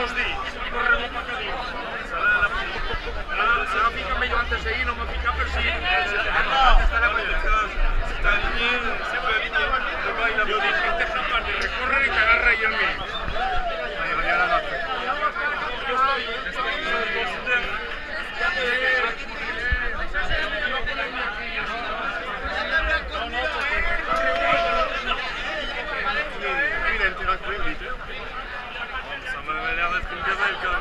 dos dits i corre molt poc a dins. Se va ficar millor antes d'ahir, no m'ha ficat per si... Yo dije, este es capaz de recorrer y te agarra ahí al medio. Ça m'avait l'air d'être une gazelle quand même.